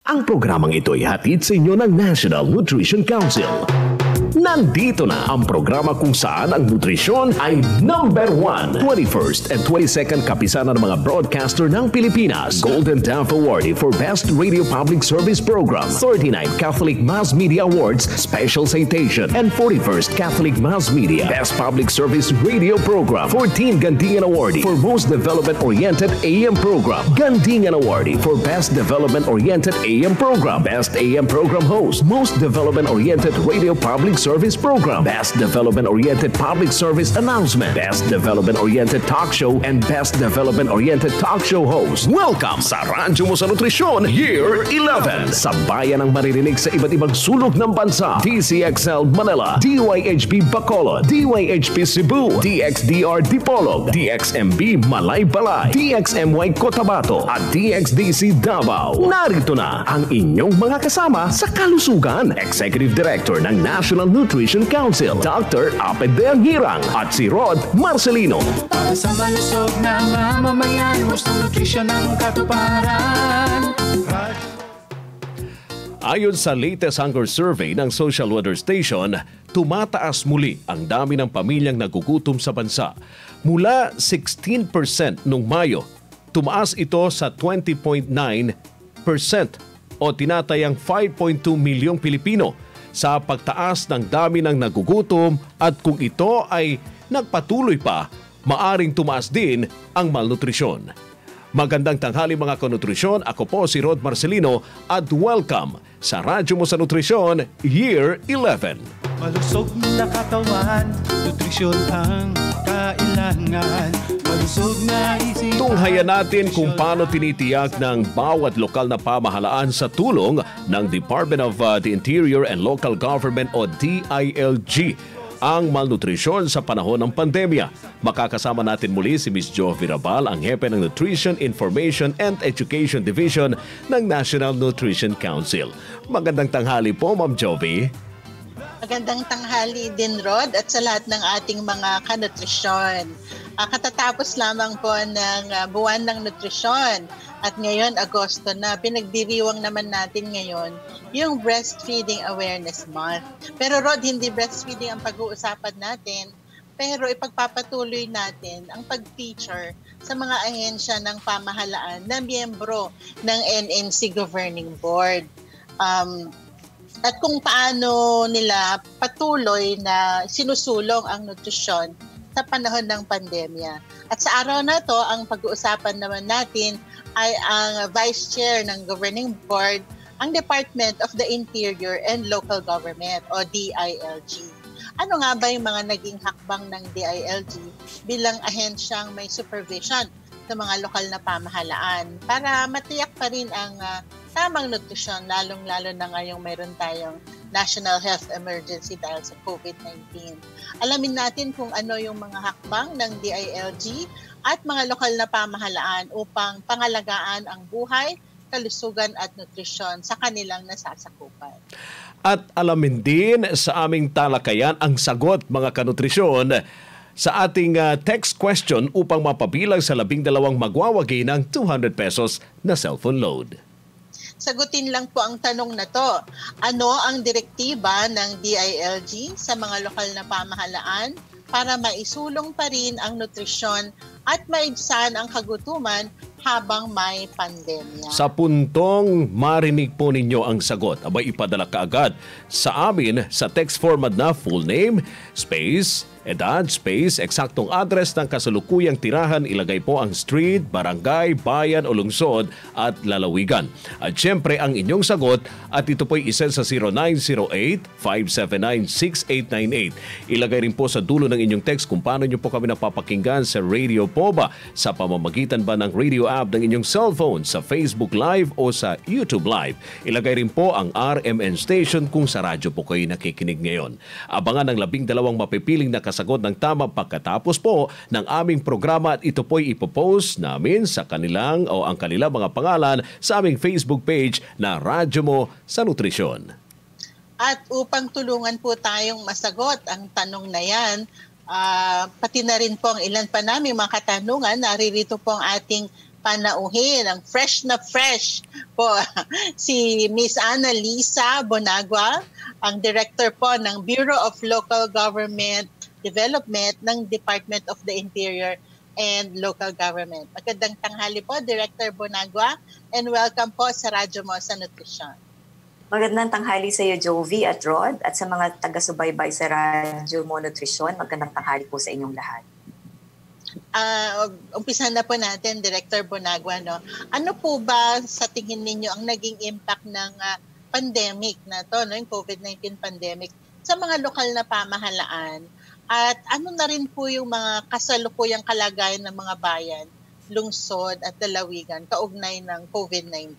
Ang programang ito ay hatid sa inyo ng National Nutrition Council. Nandito na ang programa kung saan ang nutrisyon ay number 1. 21st and 22nd kapisanan ng mga broadcaster ng Pilipinas. Golden Daff Award for Best Radio Public Service Program. 39th Catholic Mass Media Awards Special Citation. And 41st Catholic Mass Media Best Public Service Radio Program. 14 Gandingan Award for Most Development-Oriented AM Program. Gandingan Award for Best Development-Oriented AM Program. Best AM Program Host. Most Development-Oriented Radio Public Service Program, Best Development-Oriented Public Service Announcement, Best Development-Oriented Talk Show, and Best Development-Oriented Talk Show Host. Welcome sa Radyo mo sa Nutrisyon, Year 11. Sa bayan ang maririnig sa iba't ibang sulok ng bansa. DZXL Manila, DYHP Bacolod, DYHP Cebu, DXDR Dipolog, DXMB Malaybalay, DXMY Cotabato, at DXDC Davao. Narito na ang inyong mga kasama sa kalusugan. Executive Director ng National Nutrition Council, Dr. Aped de Anghirang at si Rod Marcelino. Para sa malusog na mamamayan, gusto nutrisyon ang katuparan. Ayon sa latest hunger survey ng Social Weather Station, tumataas muli ang dami ng pamilyang nagugutom sa bansa. Mula 16% noong Mayo, tumaas ito sa 20.9% o tinatayang 5.2 milyong Pilipino sa pagtaas ng dami ng nagugutom, at kung ito ay nagpatuloy pa, maaring tumaas din ang malnutrisyon. Magandang tanghali mga kanutrisyon, ako po si Rod Marcelino at welcome sa Radyo mo sa Nutrisyon, Year 11. Malusog na katawan, nutrisyon ang kailangan. Malusog na isip. Tunghayan natin kung paano tinitiyak ng bawat lokal na pamahalaan sa tulong ng Department of the Interior and Local Government o DILG ang malnutrisyon sa panahon ng pandemya. Makakasama natin muli si Ms. Jovie Raval, ang hepe ng Nutrition, Information and Education Division ng National Nutrition Council. Magandang tanghali po, Ma'am Jovie. Magandang tanghali din, Rod, at sa lahat ng ating mga kanutrisyon. Katatapos lamang po ng buwan ng nutrisyon at ngayon, Agosto na, pinagdiriwang naman natin ngayon yung Breastfeeding Awareness Month. Pero Rod, hindi breastfeeding ang pag-uusapan natin, pero ipagpapatuloy natin ang pag-feature sa mga ahensya ng pamahalaan na miyembro ng NNC Governing Board. At kung paano nila patuloy na sinusulong ang nutrisyon sa panahon ng pandemya. At sa araw na to, ang pag-uusapan naman natin ay ang Vice Chair ng Governing Board, ang Department of the Interior and Local Government o DILG. Ano nga ba yung mga naging hakbang ng DILG bilang ahensyang may supervision sa mga lokal na pamahalaan para matiyak pa rin ang tamang nutrisyon, lalong-lalo na ngayong mayroon tayong National Health Emergency dahil sa COVID-19. Alamin natin kung ano yung mga hakbang ng DILG at mga lokal na pamahalaan upang pangalagaan ang buhay, kalusugan at nutrisyon sa kanilang nasasakupan. At alamin din sa aming talakayan ang sagot, mga kanutrisyon, sa ating text question upang mapabilang sa 12 magwawagi ng 200 pesos na cellphone load. Sagutin lang po ang tanong na to. Ano ang direktiba ng DILG sa mga lokal na pamahalaan para maisulong pa rin ang nutrisyon at maibsan ang kagutuman habang may pandemya? Sa puntong marinig po ninyo ang sagot, abay ipadala kaagad sa amin sa text format na full name, space, edad, space, eksaktong address ng kasalukuyang tirahan, ilagay po ang street, barangay, bayan o lungsod at lalawigan. At syempre ang inyong sagot at ito po'y isend sa 0908-579-6898. Ilagay rin po sa dulo ng inyong text kung paano nyo po kami napapakinggan sa radio po ba, sa pamamagitan ba ng radio app ng inyong cellphone, sa Facebook Live o sa YouTube Live. Ilagay rin po ang RMN station kung sa radyo po kayo nakikinig ngayon. Abangan ang 12 mapipiling na sagot ng tama pagkatapos po ng aming programa at ito po'y ipopost namin sa kanilang o ang kanilang mga pangalan sa aming Facebook page na Radyo Mo sa Nutrisyon. At upang tulungan po tayong masagot ang tanong na yan, pati na rin po ang ilan pa namin mga katanungan, naririto po ang ating panauhin ang fresh na fresh po si Miss Liza Bonagua, ang Director po ng Bureau of Local Government Development ng Department of the Interior and Local Government. Magandang tanghali po, Director Bonagua, and welcome po sa Radyo mo sa Nutrisyon. Magandang tanghali sa iyo, Jovie at Rod, at sa mga taga-subaybay sa Radyo mo Nutrisyon. Magandang tanghali po sa inyong lahat. Umpisahan na po natin, Director Bonagua, no? Ano po ba sa tingin ninyo ang naging impact ng pandemic na to, no? Yung COVID-19 pandemic sa mga lokal na pamahalaan? At ano na rin po yung mga kasalukuyang kalagayan ng mga bayan, lungsod at lalawigan kaugnay ng COVID-19?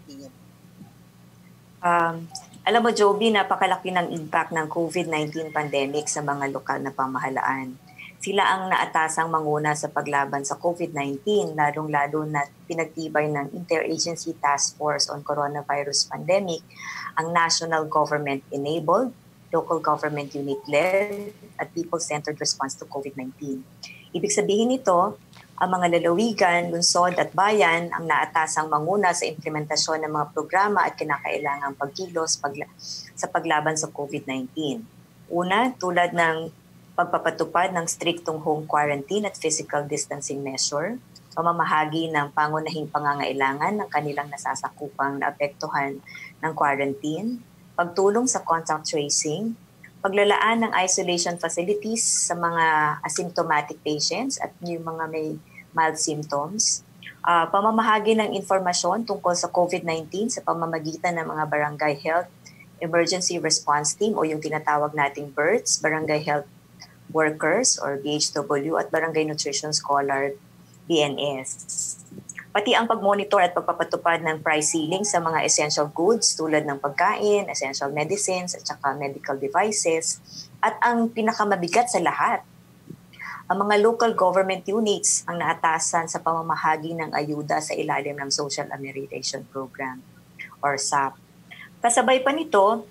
Alam mo, Jovie, napakalaki ng impact ng COVID-19 pandemic sa mga lokal na pamahalaan. Sila ang naatasang manguna sa paglaban sa COVID-19, lalong-lalo na pinagtibay ng Interagency Task Force on Coronavirus Pandemic, ang National Government-Enabled, Local Government Unit-led, at People-Centered Response to COVID-19. Ibig sabihin nito, ang mga lalawigan, lungsod at bayan ang naatasang manguna sa implementasyon ng mga programa at kinakailangang pagkilos sa paglaban sa COVID-19. Una, tulad ng pagpapatupad ng striktong home quarantine at physical distancing measure, pamamahagi ng pangunahing pangangailangan ng kanilang nasasakupang naapektuhan ng quarantine, pagtulong sa contact tracing, paglalaan ng isolation facilities sa mga asymptomatic patients at yung mga may mild symptoms, pamamahagi ng informasyon tungkol sa COVID-19 sa pamamagitan ng mga barangay health emergency response team o yung tinatawag nating BERTs, Barangay Health Workers or BHW at Barangay Nutrition Scholar, BNS. Pati ang pag-monitor at pagpapatupad ng price ceiling sa mga essential goods tulad ng pagkain, essential medicines at saka medical devices. At ang pinakamabigat sa lahat, ang mga local government units ang naatasan sa pamamahagi ng ayuda sa ilalim ng Social Amelioration Program or SAP. Kasabay pa nito,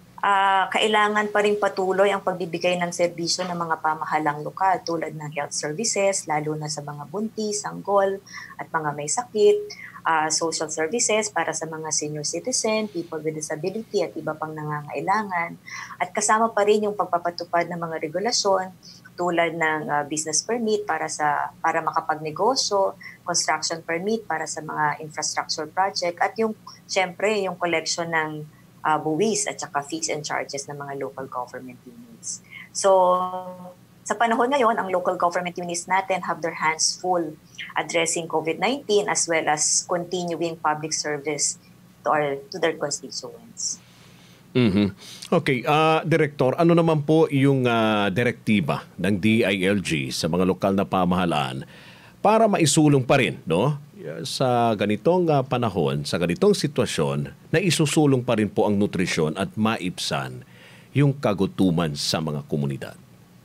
kailangan pa rin patuloy ang pagbibigay ng serbisyo ng mga pamahalang lokal tulad ng health services, lalo na sa mga buntis, sanggol at mga may sakit, social services para sa mga senior citizen, people with disability at iba pang nangangailangan. At kasama pa rin yung pagpapatupad ng mga regulasyon tulad ng business permit para makapagnegosyo, construction permit para sa mga infrastructure project at yung syempre yung collection ng buwis at saka fees and charges ng mga local government units. So, sa panahon ngayon, ang local government units natin have their hands full addressing COVID-19 as well as continuing public service to their constituents. Mm-hmm. Okay, Director, ano naman po yung direktiba ng DILG sa mga lokal na pamahalaan para maisulong pa rin, no? Sa ganitong panahon, sa ganitong sitwasyon, na isusulong pa rin po ang nutrisyon at maibsan yung kagutuman sa mga komunidad?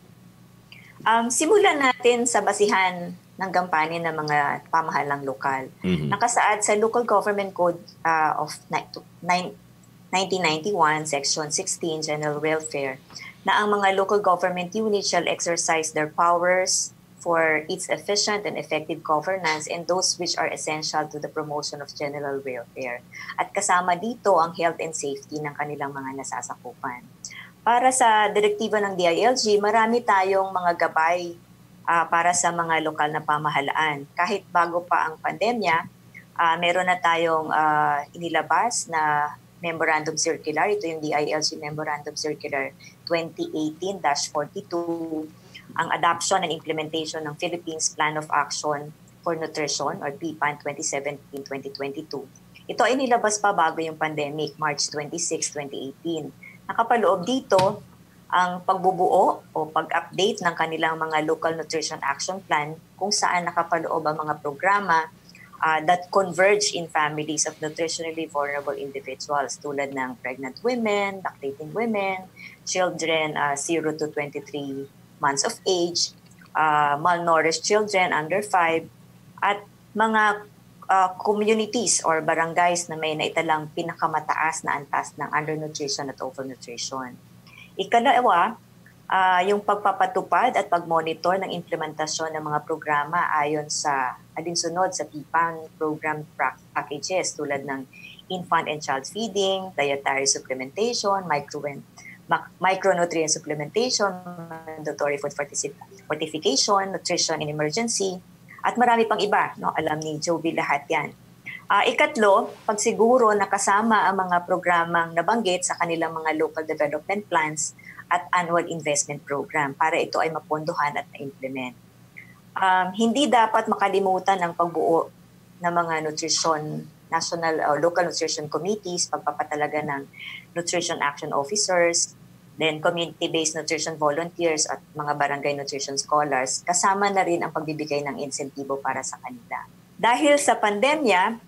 Simulan natin sa basihan ng gampanin ng mga pamahalang lokal. Mm-hmm. Nakasaad sa Local Government Code of 1991, Section 16, General Welfare, na ang mga local government units shall exercise their powers for its efficient and effective governance and those which are essential to the promotion of general welfare. At kasama dito ang health and safety ng kanilang mga nasasakupan. Para sa direktiba ng DILG, marami tayong mga gabay para sa mga lokal na pamahalaan. Kahit bago pa ang pandemya, meron na tayong inilabas na Memorandum Circular. Ito yung DILG Memorandum Circular 2018-42, ang adoption and implementation ng Philippines Plan of Action for Nutrition or PPAN 2017-2022. Ito ay nilabas pa bago yung pandemic, March 26, 2018. Nakapaloob dito ang pagbubuo o pag-update ng kanilang mga Local Nutrition Action Plan kung saan nakapaloob ang mga programa that converge in families of nutritionally vulnerable individuals tulad ng pregnant women, lactating women, children 0 to 23 months of age, malnourished children under 5, at mga communities or barangays na may naitalang pinakamataas na antas ng undernutrition at overnutrition. Ikalawa, yung pagpapatupad at pagmonitor ng implementasyon ng mga programa ayon sa alinsunod sa TPANG program packages tulad ng infant and child feeding, dietary supplementation, micronutrient supplementation, mandatory food fortification, nutrition in emergency, at marami pang iba. No? Alam ni Jovie lahat yan. Ikatlo, pagsiguro nakasama ang mga programang nabanggit sa kanilang mga local development plans at annual investment program para ito ay mapondohan at na-implement. Hindi dapat makalimutan ang pagbuo ng mga national local nutrition committees, pagpapatalaga ng nutrition action officers, then community-based nutrition volunteers at mga barangay nutrition scholars. Kasama na rin ang pagbibigay ng insentibo para sa kanila. Dahil sa pandemya,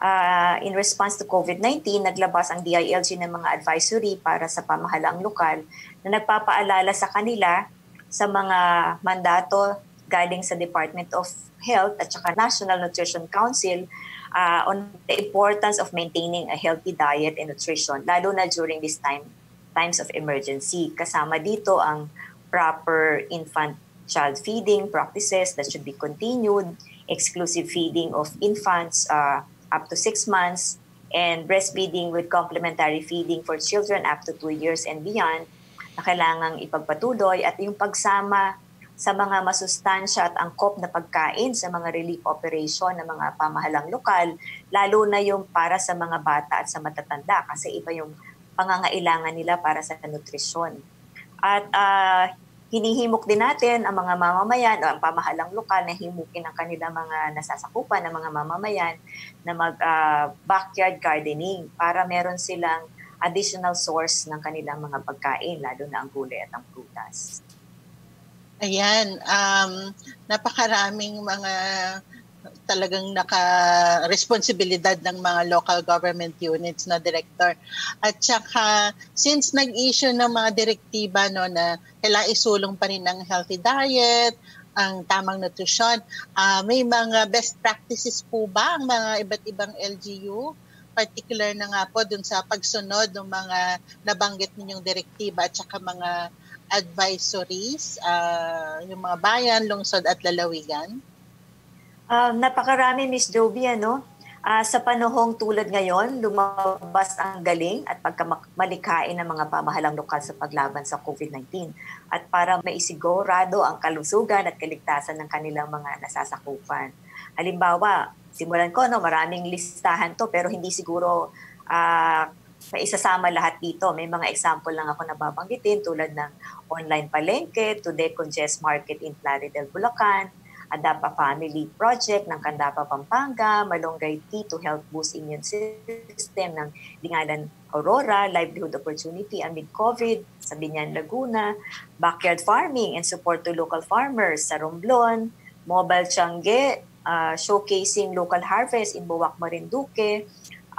in response to COVID-19, naglabas ang DILG ng mga advisory para sa pamahalaang lokal na nagpapaalala sa kanila sa mga mandato galing sa Department of Health at saka National Nutrition Council on the importance of maintaining a healthy diet and nutrition, lalo na during this times of emergency. Kasama dito ang proper infant-child feeding practices that should be continued, exclusive feeding of infants up to 6 months, and breastfeeding with complementary feeding for children up to 2 years and beyond na kailangang ipagpatuloy, at yung pagsama sa mga masustansya at angkop na pagkain sa mga relief operation ng mga pamahalang lokal, lalo na yung para sa mga bata at sa matatanda kasi iba yung pangangailangan nila para sa nutrisyon. At hinihimok din natin ang mga mamamayan o ang pamahalang lokal na himukin ang kanilang mga nasasakupan ng mga mamamayan na mag-backyard gardening para meron silang additional source ng kanilang mga pagkain, lalo na ang gulay at ang prutas. Ayan, napakaraming mga talagang naka-responsibilidad ng mga local government units na director. At saka, since nag-issue ng mga direktiba no, na kailangan isulong pa rin ang healthy diet, ang tamang nutrisyon, may mga best practices po ba ang mga iba't ibang LGU? Particular na nga po dun sa pagsunod ng mga nabanggit ninyong direktiba at saka mga advisories, yung mga bayan, lungsod at lalawigan? Napakarami, Miss Jovie, ano? Sa panahong tulad ngayon, lumabas ang galing at pagkamalikain ng mga pamahalang lokal sa paglaban sa COVID-19 at para maisigurado ang kalusugan at kaligtasan ng kanilang mga nasasakupan. Halimbawa, simulan ko, no, maraming listahan to pero hindi siguro maisasama lahat dito. May mga example lang ako nababanggitin tulad ng online palengke to decongest market in Plaridel, Bulacan, Adapa Family Project ng Candapa, Pampanga, Malunggay Tea to help boost immune system ng Dingalan, Aurora, livelihood opportunity amid COVID sa Binyan, Laguna, backyard farming and support to local farmers sa Romblon, mobile tiangge, showcasing local harvest in Buwak, Marinduque,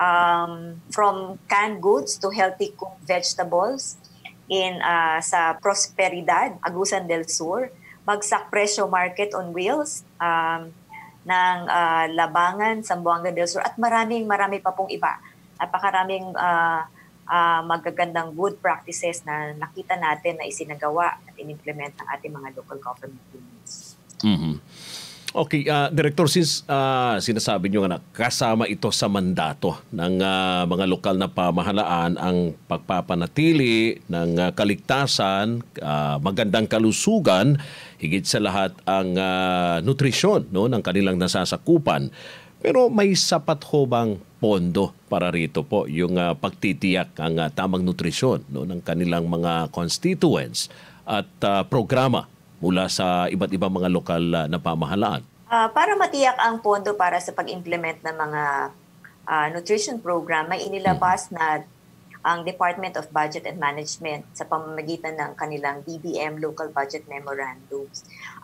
from canned goods to healthy cooked vegetables in sa Prosperidad, Agusan del Sur, bagsak presyo market on wheels ng Labangan, Zamboanga del Sur at marami pa pong iba. Napakaraming magagandang good practices na nakita natin na isinagawa at inimplement ng ating mga local government units. Mm-hmm. Okay, Director, since sinasabi nyo nga na kasama ito sa mandato ng mga lokal na pamahalaan ang pagpapanatili ng kaligtasan, magandang kalusugan, higit sa lahat ang nutrisyon no, ng kanilang nasasakupan. Pero may sapat ho bang pondo para rito po yung pagtitiyak ang tamang nutrisyon no, ng kanilang mga constituents at programa mula sa iba't ibang mga lokal na pamahalaan? Para matiyak ang pondo para sa pag-implement ng mga nutrition program, may inilabas na ang Department of Budget and Management sa pamamagitan ng kanilang DBM Local Budget Memorandums.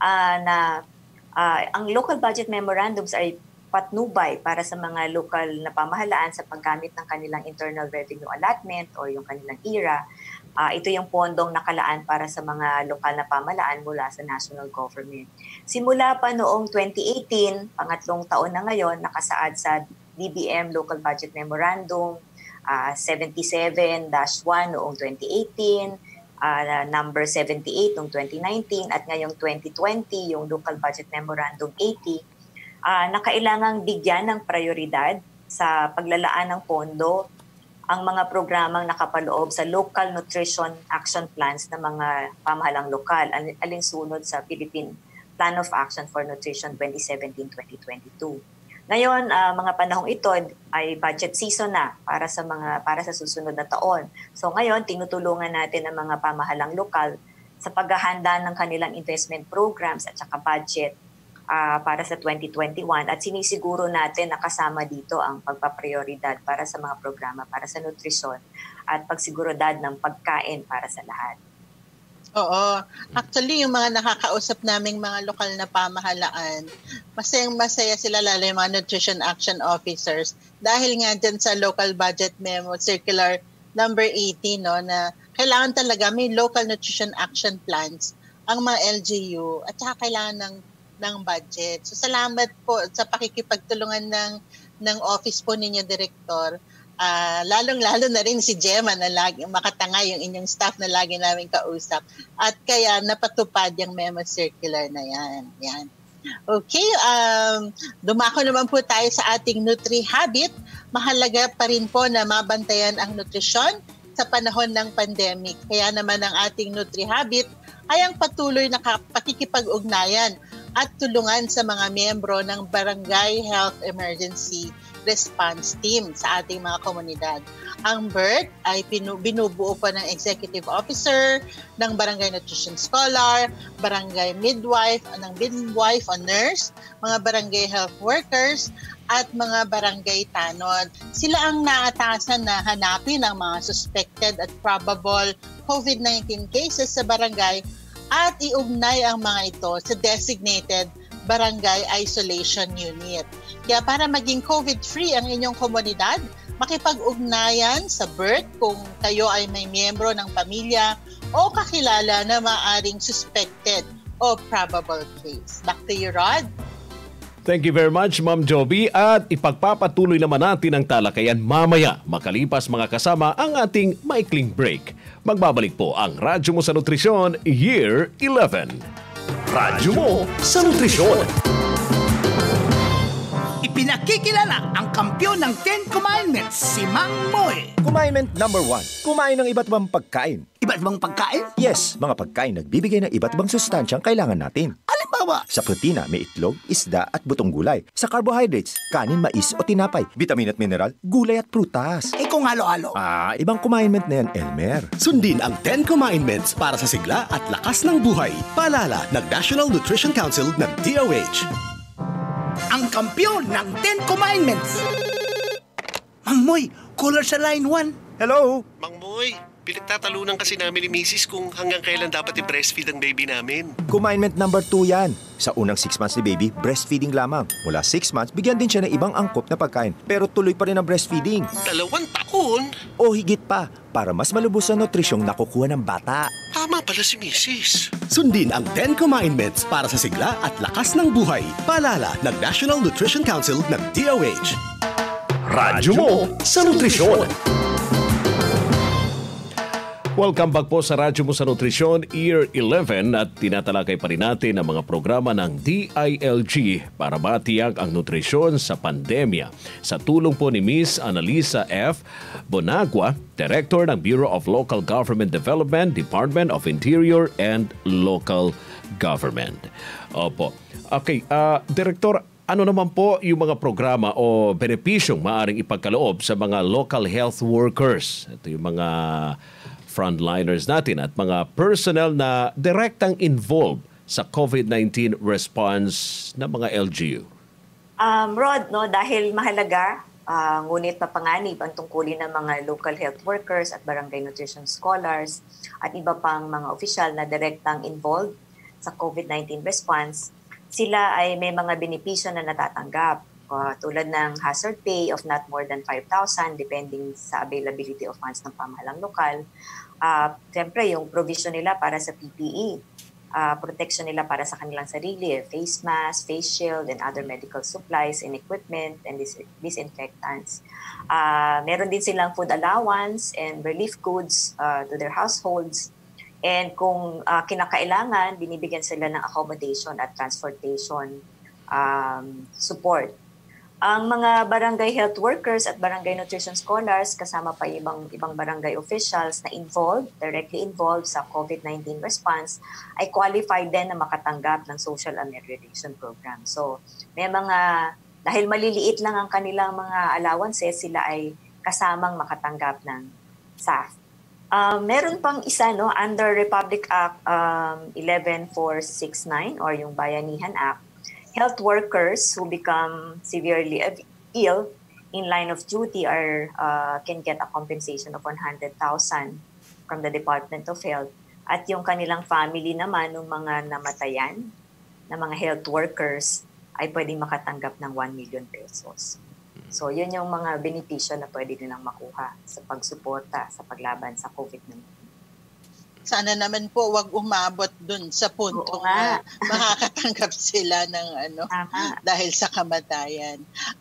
Ang local budget memorandums ay patnubay para sa mga lokal na pamahalaan sa paggamit ng kanilang internal revenue allotment o yung kanilang IRA. Ito yung pondong nakalaan para sa mga lokal na pamahalaan mula sa national government. Simula pa noong 2018, pangatlong taon na ngayon, nakasaad sa DBM Local Budget Memorandum 77-1 noong 2018, number 78 noong 2019, at ngayong 2020, yung Local Budget Memorandum 80, na kailangang bigyan ng prioridad sa paglalaan ng pondo ang mga programang nakapaloob sa Local Nutrition Action Plans ng mga pamahalang lokal, alinsunod sa Philippine Plan of Action for Nutrition 2017-2022. Ngayon, mga panahong ito ay budget season na para sa susunod na taon. So ngayon, tinutulungan natin ang mga pamahalang lokal sa paghahanda ng kanilang investment programs at saka budget para sa 2021 at sinisiguro natin na kasama dito ang pagpaprioridad para sa mga programa para sa nutrisyon at pagsigurodad ng pagkain para sa lahat. Oo. Actually, yung mga nakakausap naming mga lokal na pamahalaan, masayang-masaya sila, lalo yung mga Nutrition Action Officers, dahil nga dyan sa Local Budget Memo Circular number 80, no, na kailangan talaga may Local Nutrition Action Plans ang mga LGU at saka kailangan ng budget. So salamat po sa pakikipagtulungan ng office po ninyo, Direktor. Lalong-lalo na rin si Gemma na lagi makatanga yung inyong staff na lagi namin kausap. At kaya napatupad yung memo circular na yan. Yan. Okay, dumako naman po tayo sa ating Nutri-Habit. Mahalaga pa rin po na mabantayan ang nutrisyon sa panahon ng pandemic. Kaya naman ang ating Nutri-Habit ay ang patuloy na pakikipag-ugnayan at tulungan sa mga miyembro ng Barangay Health Emergency Response Team sa ating mga komunidad. Ang BERT ay binubuo pa ng Executive Officer, ng Barangay Nutrition Scholar, Barangay Midwife, ng Midwife o Nurse, mga Barangay Health Workers, at mga Barangay Tanod. Sila ang naatasan na hanapin ang mga suspected at probable COVID-19 cases sa barangay at iugnay ang mga ito sa designated Barangay Isolation Unit. Kaya para maging COVID-free ang inyong komunidad, makipag-ugnayan sa BERT kung kayo ay may miyembro ng pamilya o kakilala na maaaring suspected o probable case. Back to you, Rod. Thank you very much, Ma'am Jovie. At ipagpapatuloy naman natin ang talakayan mamaya makalipas mga kasama ang ating maikling break. Magbabalik po ang Radyo mo sa Nutrisyon Year 11. Radyo mo sa Nutrisyon. Ipinakikilala ang kampyon ng 10 Commandments, si Mang Moy. Commandment number 1. Kumain ng iba't ibang pagkain. Iba't ibang pagkain? Yes, mga pagkain nagbibigay ng iba't ibang sustansyang kailangan natin. Halimbawa, Sa protina, may itlog, isda at butong gulay. Sa carbohydrates, kanin, mais o tinapay. Vitamin at mineral, gulay at prutas. kung halo-halo. Ibang commandment na yan, Elmer. Sundin ang 10 Commandments para sa sigla at lakas ng buhay. Paalala ng National Nutrition Council ng DOH. Ang kampyon ng 10 Commandments. Mang Moy, caller sa line 1. Hello? Mang Moy, pinagtatalunan kasi namin ni Mrs. kung hanggang kailan dapat i-breastfeed ang baby namin. Commandment number 2 yan. Sa unang 6 months ni baby, breastfeeding lamang. Mula 6 months, bigyan din siya ng ibang angkop na pagkain. Pero tuloy pa rin ang breastfeeding. 2 taon? O higit pa, para mas malubos sa nutrisyong nakukuha ng bata. Tama pala si Mrs. Sundin ang 10 Commandments para sa sigla at lakas ng buhay. Paalala ng National Nutrition Council ng DOH. Radyo mo sa Nutrisyon. Welcome back po sa Radyo mo sa Nutrisyon, Year 11 at tinatalakay pa rin natin ang mga programa ng DILG para matiyag ang nutrisyon sa pandemya. Sa tulong po ni Miss Liza F. Bonagua, Director ng Bureau of Local Government Development, Department of Interior and Local Government. Opo. Okay, Director, ano naman po yung mga programa o benepisyong maaring ipagkaloob sa mga local health workers? Ito yung mga frontliners natin at mga personnel na direktang involved sa COVID-19 response ng mga LGU. Rod, dahil mahalaga, ngunit mapanganib ang tungkulin ng mga local health workers at barangay nutrition scholars at iba pang mga opisyal na direktang involved sa COVID-19 response, sila ay may mga benepisyo na natatanggap tulad ng hazard pay of not more than 5,000 depending sa availability of funds ng pamahalang lokal. Siyempre, yung provision nila para sa PPE, protection nila para sa kanilang sarili, face mask, face shield, and other medical supplies and equipment and disinfectants. Meron din silang food allowance and relief goods to their households. And kung kinakailangan, binibigyan sila ng accommodation at transportation support. Ang mga barangay health workers at barangay nutrition scholars, kasama pa ibang barangay officials na directly involved sa COVID-19 response, ay qualified din na makatanggap ng social amelioration program. So, dahil maliliit lang ang kanilang mga allowances, sila ay kasamang makatanggap ng SAF. Meron pang isa, under Republic Act 11469 or yung Bayanihan Act, health workers who become severely ill in line of duty can get a compensation of 100,000 from the Department of Health. At yung kanilang family naman, ng mga namatayan na mga health workers, ay pwedeng makatanggap ng 1 million pesos. So yun yung mga benepisyo na pwede nilang makuha sa pagsuporta sa paglaban sa COVID-19. Sana naman po wag umabot dun sa punto na makakatanggap sila ng dahil sa kamatayan.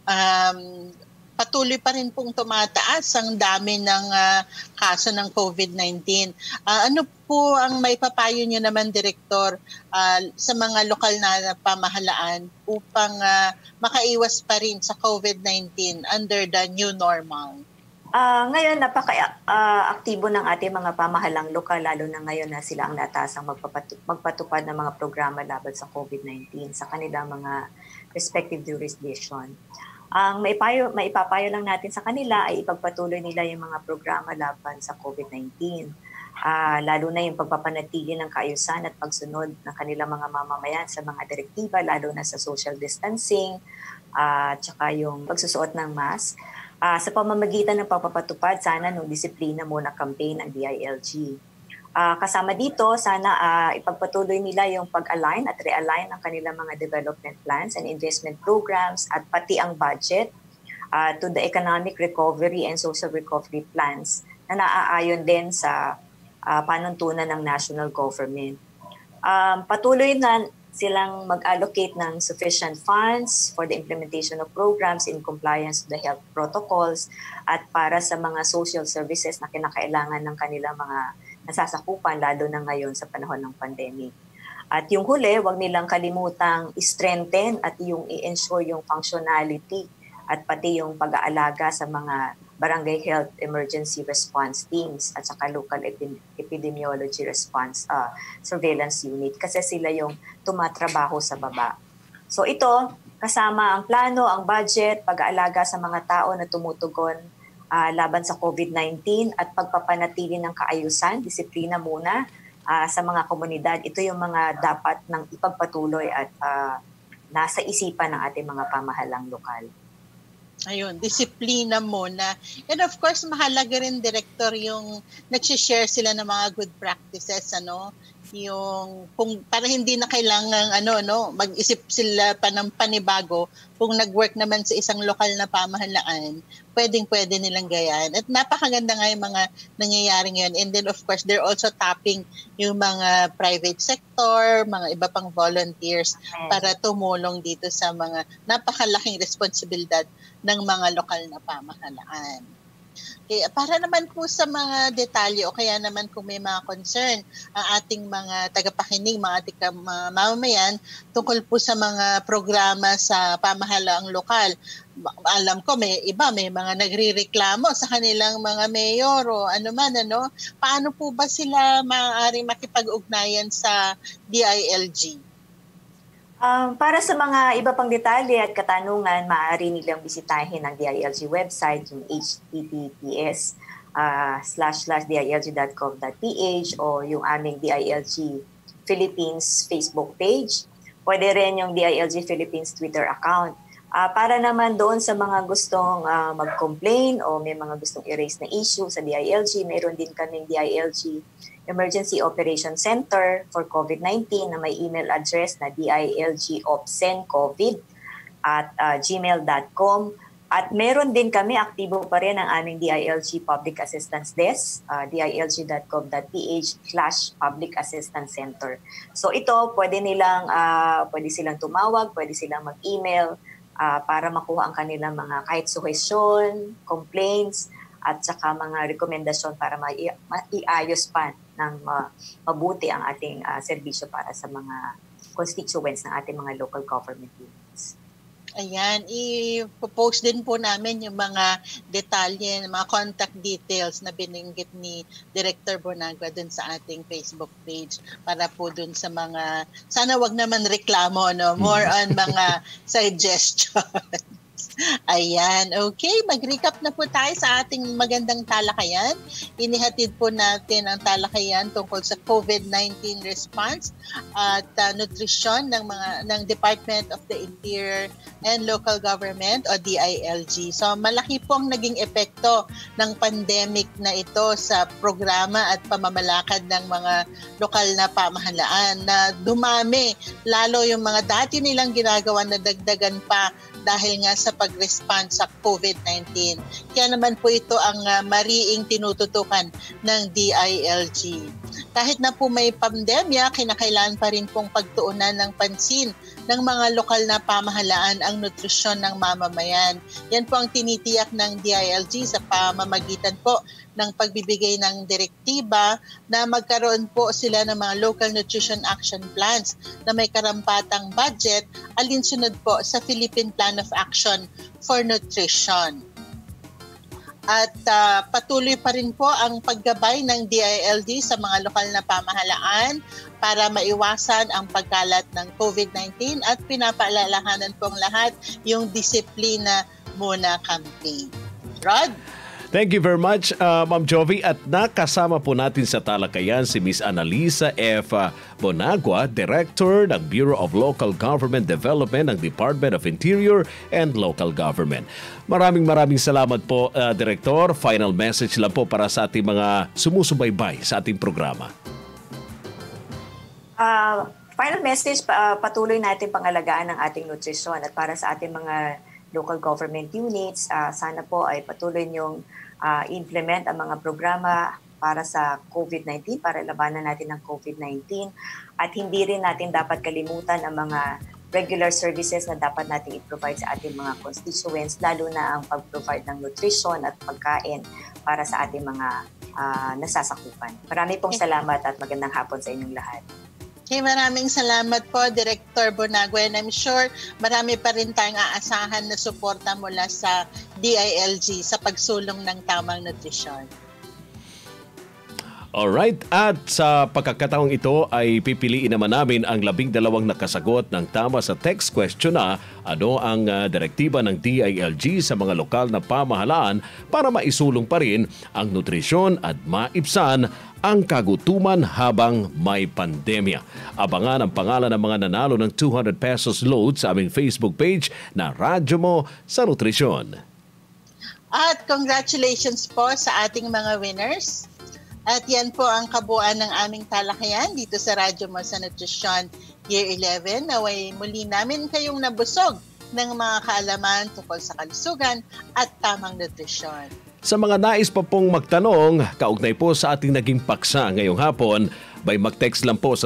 Patuloy pa rin pong tumataas ang dami ng kaso ng COVID-19. Ano po ang may papayo nyo naman, Direktor, sa mga lokal na pamahalaan upang makaiwas pa rin sa COVID-19 under the new normal? Ngayon, napaka-aktibo ng ating mga pamahalang lokal, lalo na ngayon na sila ang natasang magpatupad ng mga programa laban sa COVID-19 sa kanilang mga respective jurisdiction. Ang maipapayo lang natin sa kanila ay ipagpatuloy nila yung mga programa laban sa COVID-19. Lalo na yung pagpapanatili ng kaayusan at pagsunod ng kanilang mga mamamayan sa mga direktiba, lalo na sa social distancing, at saka yung pagsusuot ng mask. Sa pamamagitan ng pagpapatupad sana ng disiplina muna campaign ng DILG. Kasama dito, sana ipagpatuloy nila yung pag-align at realign ng kanilang mga development plans and investment programs at pati ang budget to the economic recovery and social recovery plans na naaayon din sa panuntunan ng national government. Patuloy na silang mag-allocate ng sufficient funds for the implementation of programs in compliance with the health protocols at para sa mga social services na kinakailangan ng kanilang mga nasasakupan, lalo na ngayon sa panahon ng pandemic. At yung huli, huwag nilang kalimutang i-strengthen at yung i-ensure yung functionality at pati yung pag-aalaga sa mga barangay health emergency response teams at saka local epidemiology response surveillance unit kasi sila yung tumatrabaho sa baba. So ito, kasama ang plano, ang budget, pag-aalaga sa mga tao na tumutugon laban sa COVID-19 at pagpapanatili ng kaayusan, disiplina muna sa mga komunidad. Ito yung mga dapat nang ipagpatuloy at nasa isipan ng ating mga pamahalang lokal. Ayun, disiplina muna. And of course, mahalaga rin, Director, yung nag-share sila ng mga good practices, yung kung para hindi na kailangan mag-isip sila pa ng panibago kung nag-work naman sa isang lokal na pamahalaan, pwedeng-pwede nilang gayan. At napakaganda nga yung mga nangyayari ngayon. And then of course, they're also tapping yung mga private sector, mga iba pang volunteers para tumulong dito sa mga napakalaking responsibilidad ng mga lokal na pamahalaan. Okay, para naman po sa mga detalye o kaya naman kung may mga concern ang ating mga tagapakinig, mga ating mamamayan tungkol po sa mga programa sa pamahalaang lokal. Alam ko may mga nagrereklamo sa kanilang mga mayor o paano po ba sila maaaring makipag-ugnayan sa DILG? Para sa mga iba pang detalye at katanungan, maaari nilang bisitahin ang DILG website, yung https://dilg.gov.ph o yung aming DILG Philippines Facebook page. Pwede rin yung DILG Philippines Twitter account. Para naman doon sa mga gustong mag-complain o may mga gustong i-raise na issue sa DILG, mayroon din kaming DILG Emergency Operation Center for COVID-19 na may email address na dilgopsencovid@gmail.com. At meron din kami, aktibo pa rin ang aming DILG Public Assistance Desk, dilg.gov.ph/Public Assistance Center. So ito, pwede silang tumawag, pwede silang mag-email para makuha ang kanilang mga kahit suhesyon, complaints, at saka mga rekomendasyon para maiayos pa ng mabuti ang ating serbisyo para sa mga constituents ng ating mga local government units. Ayan, i-post din po namin yung mga detalye, mga contact details na binanggit ni Director Bonagua dun sa ating Facebook page para po dun sa mga, sana wag naman reklamo, no? More on mga suggestions. Ayan, okay. Mag-recap na po tayo sa ating magandang talakayan. Inihatid po natin ang talakayan tungkol sa COVID-19 response at nutrisyon ng Department of the Interior and Local Government o DILG. So malaki pong naging epekto ng pandemic na ito sa programa at pamamalakad ng mga lokal na pamahalaan na dumami. Lalo yung mga dati nilang ginagawa na dagdagan pa dahil nga sa pag-respond sa COVID-19. Kaya naman po ito ang mariing tinututukan ng DILG. Kahit na po may pandemya, kinakailangan pa rin pong pagtuunan ng pansin ng mga lokal na pamahalaan ang nutrisyon ng mamamayan. Yan po ang tinitiyak ng DILG sa pamamagitan po ng pagbibigay ng direktiba na magkaroon po sila ng mga local nutrition action plans na may karampatang budget alinsunod po sa Philippine Plan of Action for Nutrition. At patuloy pa rin po ang paggabay ng DILG sa mga lokal na pamahalaan para maiwasan ang pagkalat ng COVID-19 at pinapaalalahanan pong lahat yung disiplina muna campaign. Rod? Thank you very much, Ma'am Jovie. At nakasama po natin sa talakayan si Miss Liza F. Bonagua, Director ng Bureau of Local Government Development ng Department of Interior and Local Government. Maraming salamat po, Director. Final message lang po para sa ating mga sumusubaybay sa ating programa. Final message, patuloy natin pangalagaan ng ating nutrisyon at para sa ating mga local government units, sana po ay patuloy niyong implement ang mga programa para sa COVID-19, para labanan natin ang COVID-19. At hindi rin natin dapat kalimutan ang mga regular services na dapat natin i-provide sa ating mga constituents, lalo na ang pag-provide ng nutrition at pagkain para sa ating mga nasasakupan. Marami pong salamat at magandang hapon sa inyong lahat. Okay, maraming salamat po, Director Bonagua. And I'm sure marami pa rin tayong aasahan na suporta mula sa DILG sa pagsulong ng tamang nutrisyon. Alright, at sa pagkakataong ito ay pipiliin naman namin ang 12 nakasagot ng tama sa text question na ano ang direktiba ng DILG sa mga lokal na pamahalaan para maisulong pa rin ang nutrisyon at maibsan ang kagutuman habang may pandemya. Abangan ang pangalan ng mga nanalo ng 200 pesos load sa aming Facebook page na Radyo Mo sa Nutrisyon. At congratulations po sa ating mga winners. At yan po ang kabuuan ng aming talakayan dito sa Radyo Mo sa Nutrisyon Year 11. Naway muli namin kayong nabusog ng mga kaalaman tungkol sa kalusugan at tamang nutrisyon. Sa mga nais pa pong magtanong, kaugnay po sa ating naging paksa ngayong hapon, by mag-text lang po sa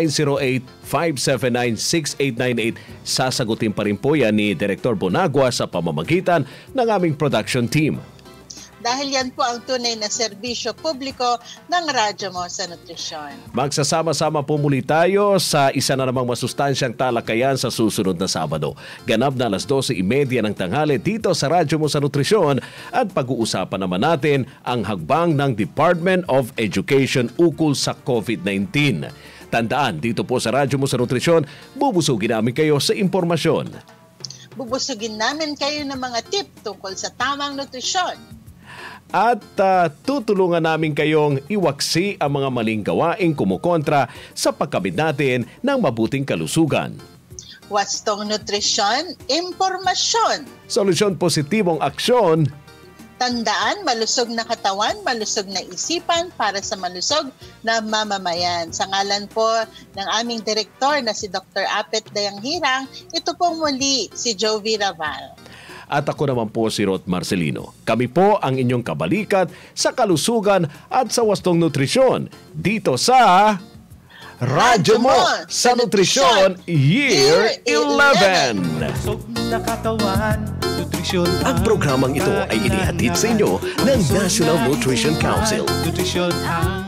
0908-579-6898. Sasagutin pa rin po yan ni Director Bonagua sa pamamagitan ng aming production team. Dahil yan po ang tunay na serbisyo publiko ng Radyo Mo sa Nutrisyon. Magsasama-sama po muli tayo sa isa na namang masustansyang talakayan sa susunod na Sabado. Ganap na 12:30 ng tanghali dito sa Radyo Mo sa Nutrisyon at pag-uusapan naman natin ang hagbang ng Department of Education ukol sa COVID-19. Tandaan, dito po sa Radyo Mo sa Nutrisyon, bubusugin namin kayo sa impormasyon. Bubusugin namin kayo ng mga tip tungkol sa tamang nutrisyon. At tutulungan namin kayong iwaksi ang mga maling gawaing kumukontra sa pagkamit natin ng mabuting kalusugan. Wastong nutrisyon, impormasyon. Solusyon positibong aksyon. Tandaan, malusog na katawan, malusog na isipan para sa malusog na mamamayan. Sa ngalan po ng aming direktor na si Dr. Apet Dayanghirang, ito pong muli si Jovie Raval. At ako naman po si Marcelino. Kami po ang inyong kabalikat sa kalusugan at sa wastong nutrisyon dito sa Radyo Mo sa Nutrisyon Year 11. Ang programang ito ay inihatid sa inyo ng National Nutrition Council.